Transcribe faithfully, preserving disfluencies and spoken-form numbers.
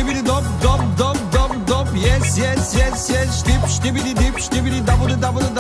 ştibidi dop dop dop dop dop. Yes yes yes yes. Ştip ştibidi dip ştibidi dabıdı dabıdı.